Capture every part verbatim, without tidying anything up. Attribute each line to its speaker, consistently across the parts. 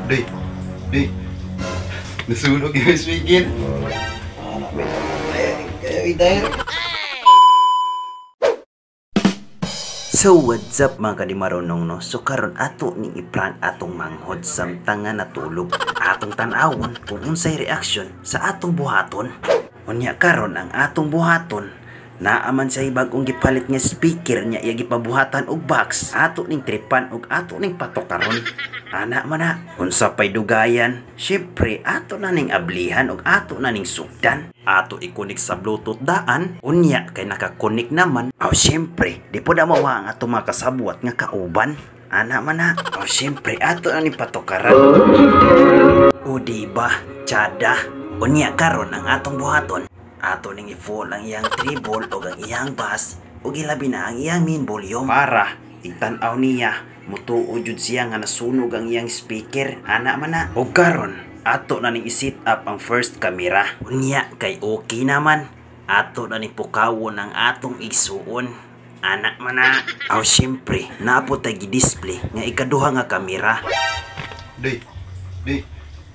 Speaker 1: Day, day. Nasunog yung speaker.
Speaker 2: Anak, may kaya i-direct.
Speaker 3: So what's up mga kadimarunong no? So karon ato ning i-prank atong manghod samtang nga natulog. Atong tan-awon kung unsay reaction sa atong buhaton. Unya karon ang atong buhaton naaman sa bag-ong gipalit nga speaker nya iya gipabuhatan og box. Ato ning tripan og ato ning patok karon. Ana man na unsa pay dugayan, syempre ato na ning ablihan og ato na ning sugdan. Ato ikunik sa Bluetooth daan, unya kay nakakunik naman. Aw syempre, di po da mawa ang ato makasabwat nga kauban. Ana man na. Aw syempre ato na ning patokaran. O diba, tsada. Unya karon ang atong buhaton. Ato ning i-full ang iyang treble o ang iyang bass o gilabi na ang iyang main volume para itan-aw niya mutuo jud siya nga nasunog ang iyang speaker. Ana man na. O karon ato na ning i-set up ang first camera. Unya kay okay naman. Ato na ning pukawon ang atong igsuon. Ana man na. Aw syempre naapot tay gi-display nga ikaduha nga camera.
Speaker 1: Day, day.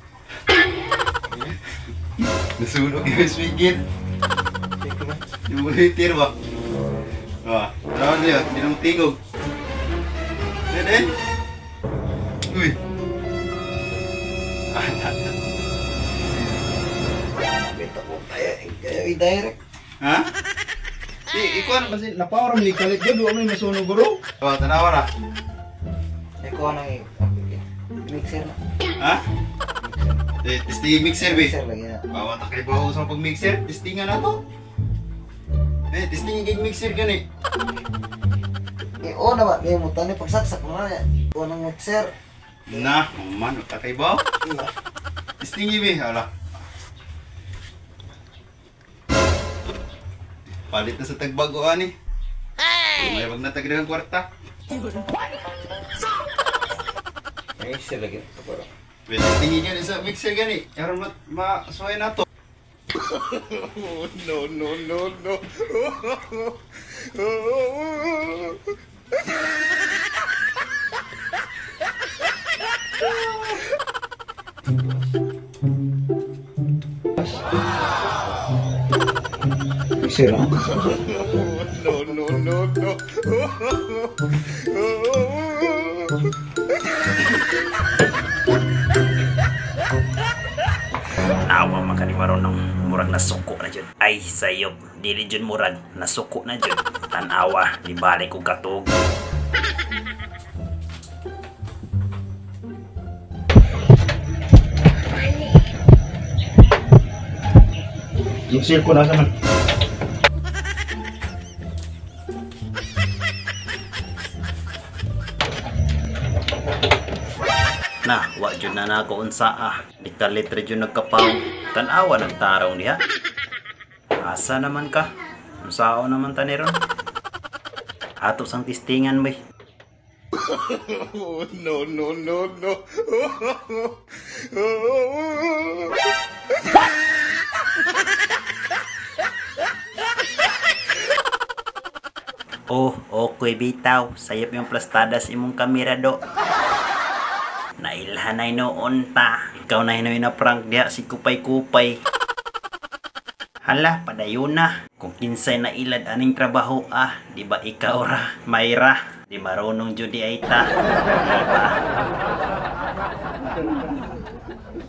Speaker 1: Nasunog yung speaker. Yung monitor ba? Ah, tawag niya, ginang tingog. Then, uy.
Speaker 2: Beta ko kaya kaya i-direct.
Speaker 1: Ha?
Speaker 4: Eh, ikaw na kasi napawaram ni kalit yun, huwag may masunog bro.
Speaker 1: Oh, tanawa na.
Speaker 2: Eh, ko nang mixer na.
Speaker 1: Ha? Eh, testing mixer, be.
Speaker 2: Mixer lagi na.
Speaker 1: Bawa ta kay bawo sa pag-mixer, testingan na to. Eh, testing yung mixer gani.
Speaker 2: Eh, o naman, may mutan ni pagsaksak mo na yan. O nang mixer.
Speaker 1: Na, man, ta kay bawo.
Speaker 2: Iya.
Speaker 1: Testing be, ala. Palit na sa tagbago ani. May wag na tagdagang kwarta.
Speaker 2: Mixer lagi na. Pero
Speaker 1: Wait, testing gani sa mixer gani. Aron ma masuway na to.
Speaker 4: No, no, no, no.
Speaker 2: mixer na.
Speaker 4: No, no, no, no.
Speaker 3: Awa man kadimarunong murag nasuko na jud. Ay sayop, dili jud murag nasuko na jud. Tan-awa, di balik og katog.
Speaker 4: Yung silko nasa man.
Speaker 3: Na, wa jud na nako unsa ah. Dikalit ra jud nagkapaw. Tan-awa nagtarong diha. Asa naman ka? Unsao naman ta ni ron? Ato sang tistingan bay.
Speaker 4: No, no, no, no.
Speaker 3: Oh, okay bitaw. Sayop yung plastadas imong kamera do. Nailhanay noon ta. Ikaw na hinoy na prank diha si kupay-kupay. Hala, padayon na. Kung kinsay na ilad aning trabaho ah, di ba ikaw ra, Mayra? Di marunong jud di ay ta. Di ba?